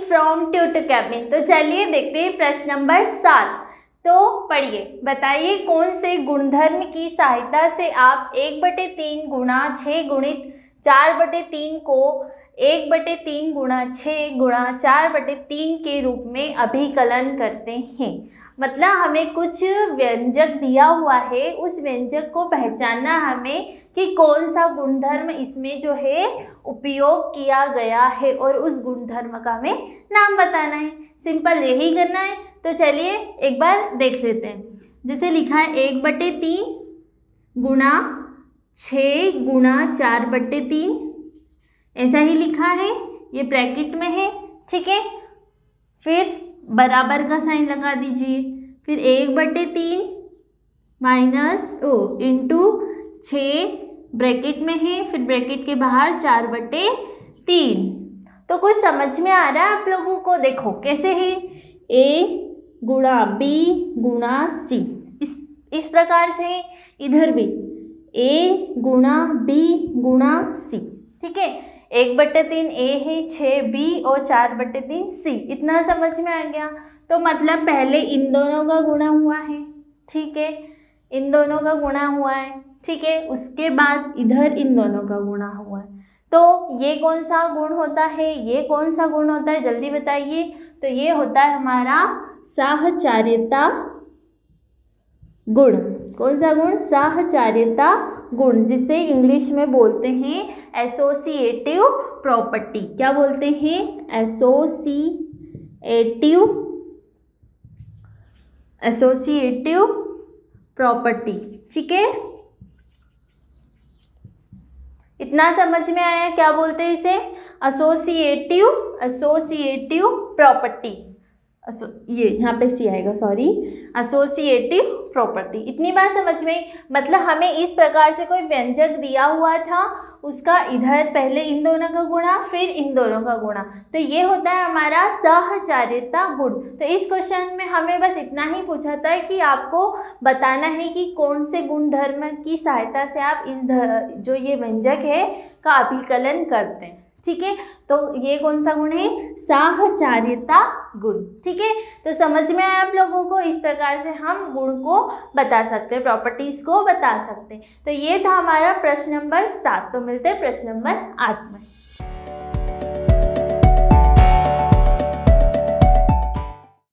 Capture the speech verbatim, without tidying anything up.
From tutor cabin. तो चलिए देखते हैं प्रश्न नंबर सात। तो पढ़िए, बताइए कौन से गुणधर्म की सहायता से आप एक बटे तीन गुणा छः गुणित चार बटे तीन को एक बटे तीन गुणा छः गुणा चार बटे तीन के रूप में अभिकलन करते हैं। मतलब हमें कुछ व्यंजक दिया हुआ है, उस व्यंजक को पहचानना हमें कि कौन सा गुणधर्म इसमें जो है उपयोग किया गया है और उस गुणधर्म का हमें नाम बताना है। सिंपल यही करना है। तो चलिए एक बार देख लेते हैं। जैसे लिखा है एक बटे तीन गुणा छः गुणा चार बटे तीन, ऐसा ही लिखा है, ये ब्रैकेट में है, ठीक है। फिर बराबर का साइन लगा दीजिए, फिर एक बटे तीन माइनस ओ इंटू छः ब्रैकेट में है, फिर ब्रैकेट के बाहर चार बटे तीन। तो कुछ समझ में आ रहा है आप लोगों को? देखो कैसे है, ए गुणा बी गुणा सी, इस इस प्रकार से है। इधर भी ए गुणा बी गुणा सी, ठीक है। एक बटे तीन ए है, छः बी और चार बटे तीन सी, इतना समझ में आ गया। तो मतलब पहले इन दोनों का गुणा हुआ है, ठीक है, इन दोनों का गुणा हुआ है, ठीक है। उसके बाद इधर इन दोनों का गुणा हुआ है। तो ये कौन सा गुण होता है, ये कौन सा गुण होता है, जल्दी बताइए। तो ये होता है हमारा साहचर्यता गुण। कौन सा गुण? साहचर्यता गुण, जिसे इंग्लिश में बोलते हैं एसोसिएटिव प्रॉपर्टी। क्या बोलते हैं? एसोसिएटिव एसोसिएटिव प्रॉपर्टी, ठीक है। इतना समझ में आया? क्या बोलते हैं इसे? Associative associative property. ये यहाँ पे सी आएगा, सॉरी, एसोसिएटिव प्रॉपर्टी। इतनी बात समझ में? मतलब हमें इस प्रकार से कोई व्यंजक दिया हुआ था, उसका इधर पहले इन दोनों का गुणा फिर इन दोनों का गुणा, तो ये होता है हमारा साहचर्यता गुण। तो इस क्वेश्चन में हमें बस इतना ही पूछा था कि आपको बताना है कि कौन से गुणधर्म की सहायता से आप इस जो ये व्यंजक है का अभिकलन करते हैं, ठीक है। तो ये कौन सा गुण है? साहचर्यता गुण, ठीक है। तो समझ में आया आप लोगों को? इस प्रकार से हम गुण को बता सकते हैं, प्रॉपर्टीज को बता सकते हैं। तो ये था हमारा प्रश्न नंबर सात। तो मिलते हैं प्रश्न नंबर आठ में।